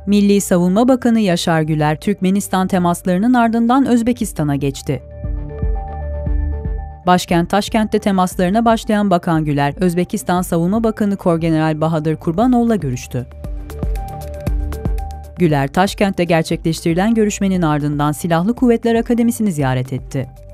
Milli Savunma Bakanı Yaşar Güler, Türkmenistan temaslarının ardından Özbekistan'a geçti. Başkent Taşkent'te temaslarına başlayan Bakan Güler, Özbekistan Savunma Bakanı Korgeneral Bahadır Kurbanov'la görüştü. Güler, Taşkent'te gerçekleştirilen görüşmenin ardından Silahlı Kuvvetler Akademisi'ni ziyaret etti.